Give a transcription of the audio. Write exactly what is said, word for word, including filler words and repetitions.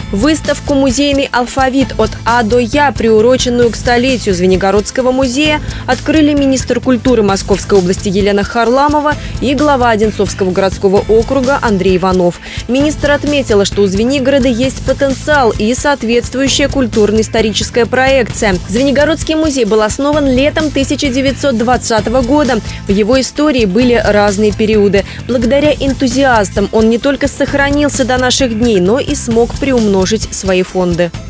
Выставку «Музейный алфавит от А до Я», приуроченную к столетию Звенигородского музея, открыли министр культуры Московской области Елена Харламова и глава Одинцовского городского округа Андрей Иванов. Министр отметила, что у Звенигорода есть потенциал и соответствующая культурно-историческая проекция. Звенигородский музей был основан летом тысяча девятьсот двадцатого года. В его истории были разные периоды. Благодаря энтузиастам он не только сохранился до наших дней, но и смог приумножить свои фонды.